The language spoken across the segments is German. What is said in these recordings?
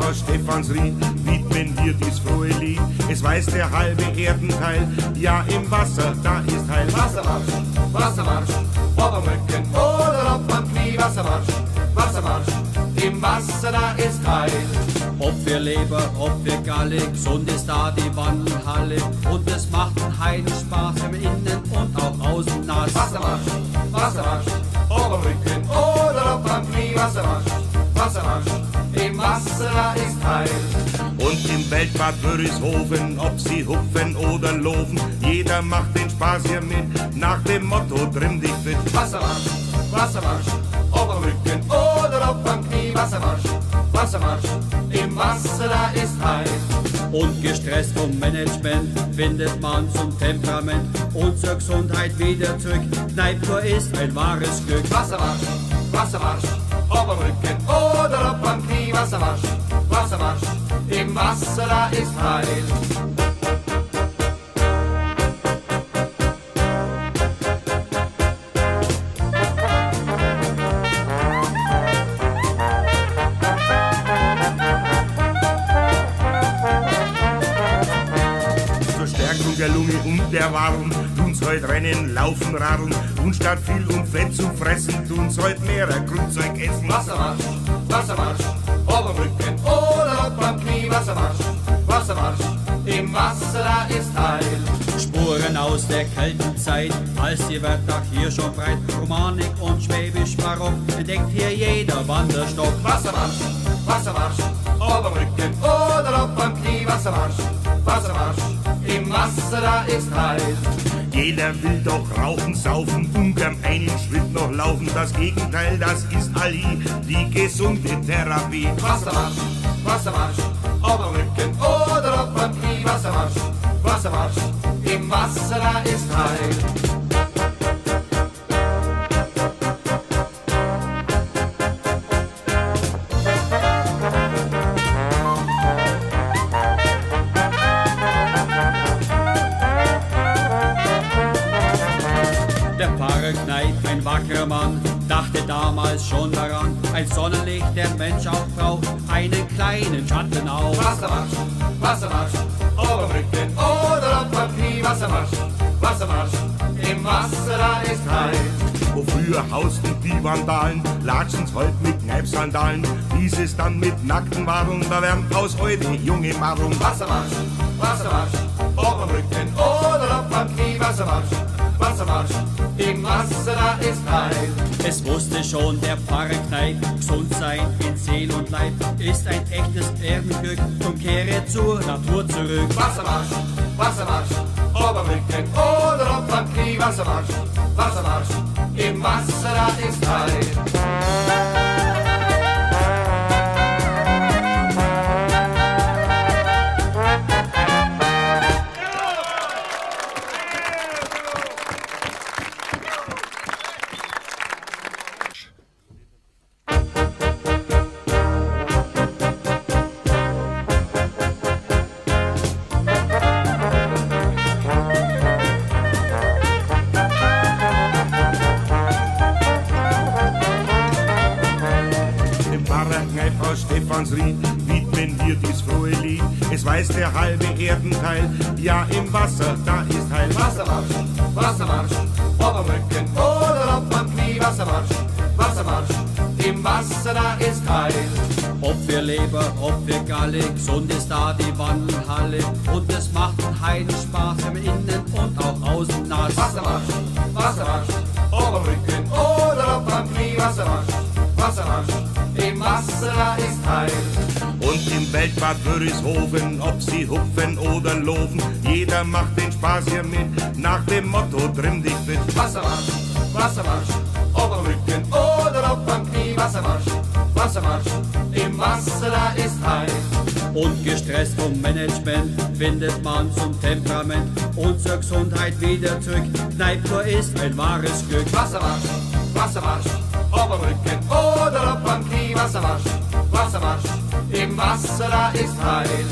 aus Stephansried widmen wir dies frohe Lied. Es weiß der halbe Erdenteil, ja im Wasser, da ist Heil. Wassermarsch, Wassermarsch, ob am Rücken oder ob am Knie. Wassermarsch, Wassermarsch, im Wasser, da ist Heil. Ob für Leber, ob für Galle, gesund ist da die Wandelhalle. Und es macht einen Heidenspaß im Innen und auch außen nass. Wassermarsch, Wassermarsch, ob am Rücken oder ob am Knie. Wassermarsch, Wassermarsch, im Wasser, da ist Heil. Und im Weltbad Wörishofen, ob sie hupfen oder loben, jeder macht den Spaß hier mit, nach dem Motto trimm dich fit. Wassermarsch, Wassermarsch, ob am Rücken oder ob am Knie. Wassermarsch, Wassermarsch, im Wasser, da ist Heil. Und gestresst vom Management findet man zum Temperament und zur Gesundheit wieder zurück. Kneippur ist ein wahres Glück. Wassermarsch, Wassermarsch, ob am Rücken oder ob am Knie. Wassermarsch, Wassermarsch, im Wasser, da ist Heil. Der Lunge und der Warm tun's heut rennen, laufen, radeln und statt viel und Fett zu fressen tun's heut mehr Grünzeug essen. Wassermarsch, Wassermarsch, ob am Rücken oder ob am Knie. Wassermarsch, Wassermarsch, im Wasser, da ist Heil. Spuren aus der kalten Zeit, als die Wörter hier schon breit. Romanik und Schwäbisch Barock entdeckt hier jeder Wanderstock. Wassermarsch, Wassermarsch, ob am Rücken oder ob am Knie. Wassermarsch, Wassermarsch, im Wasser, da ist Heil. Jeder will doch rauchen, saufen, ungern einen Schritt noch laufen. Das Gegenteil, das ist Ali, die gesunde Therapie. Wassermarsch, Wassermarsch, ob am Rücken oder ob am Knie. Wassermarsch, Wassermarsch, im Wasser, da ist Heil. Der Pfarrer Kneipp, ein wackerer Mann, dachte damals schon daran, als Sonnenlicht der Mensch auch braucht, einen kleinen Schatten auf. Wassermarsch, Wassermarsch, ob am Rücken oder ob am Knie. Wassermarsch, Wassermarsch, im Wasser, da ist Heil. Wo früher hausten die Vandalen, latschen's heut mit Kneipsandalen. Dieses dann mit nackten Wadeln, da werden aus heute junge Madeln. Wassermarsch, Wassermarsch, ob am Rücken oder ob am Knie. Wassermarsch, Wassermarsch, im Wasser, da ist Heil. Es wusste schon der Pfarrer Kneipp, gesund sein in Seel und Leib ist ein echtes Erdenglück und kehre zur Natur zurück. Wassermarsch, Wassermarsch, ob am Rücken oder ob am Knie. Wassermarsch, Wassermarsch, im Wasser, da ist Heil. Aus Stephansried widmen wir dies frohe Lied. Es weiß der halbe Erdenteil, ja im Wasser, da ist Heil. Wassermarsch, Wassermarsch, ob am Rücken oder ob am Knie. Wassermarsch, Wassermarsch, im Wasser, da ist Heil. Ob für Leber, ob für Galle, gesund ist da die Wandelhalle. Und es macht einen Heidenspaß im Innen und auch außen nass. Wassermarsch, Wassermarsch, ob am Rücken oder ob am Knie. Wassermarsch, Wassermarsch, im Wasser, da ist Heil. Und im Weltbad Wörishofen, ob sie hupfen oder loben, jeder macht den Spaß hier mit, nach dem Motto trimm dich fit. Wassermarsch, Wassermarsch, ob am Rücken oder ob am Knie. Wassermarsch, Wassermarsch, im Wasser, da ist Heil. Und gestresst vom Management findet man zum Temperament und zur Gesundheit wieder zurück. Kneippur ist ein wahres Glück. Wassermarsch, Wassermarsch, ob am Rücken oder ob am Knie. Wassermarsch, Wassermarsch, im Wasser, da ist Heil.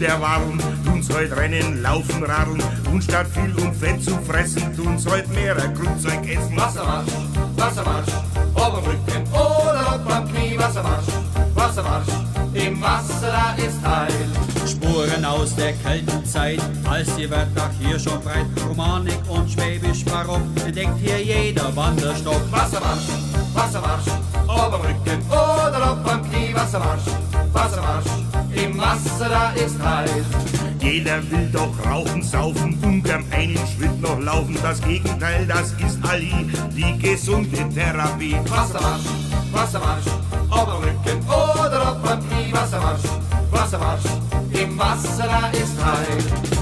und erwarten, tun's heut rennen, laufen, radeln und statt viel und Fett zu fressen, tun's heut mehr Grundzeug essen. Wassermarsch, Wassermarsch, ob am Rücken oder ob am Knie. Wassermarsch, Wassermarsch, im Wasser da ist Heil. Spuren aus der Keltenzeit, als die Wörter hier schon breit, Romanik und Schwäbisch barock, entdeckt hier jeder Wanderstock. Wassermarsch, Wassermarsch, ob am Rücken oder ob am Knie. Wassermarsch, Wassermarsch, im Wasser da ist Heil. Jeder will doch rauchen, saufen, ungern einen Schritt noch laufen. Das Gegenteil, das ist Ali, die gesunde Therapie. Wassermarsch, Wassermarsch, ob am Rücken oder ob am Knie. Wassermarsch, Wassermarsch, im Wasser da ist Heil.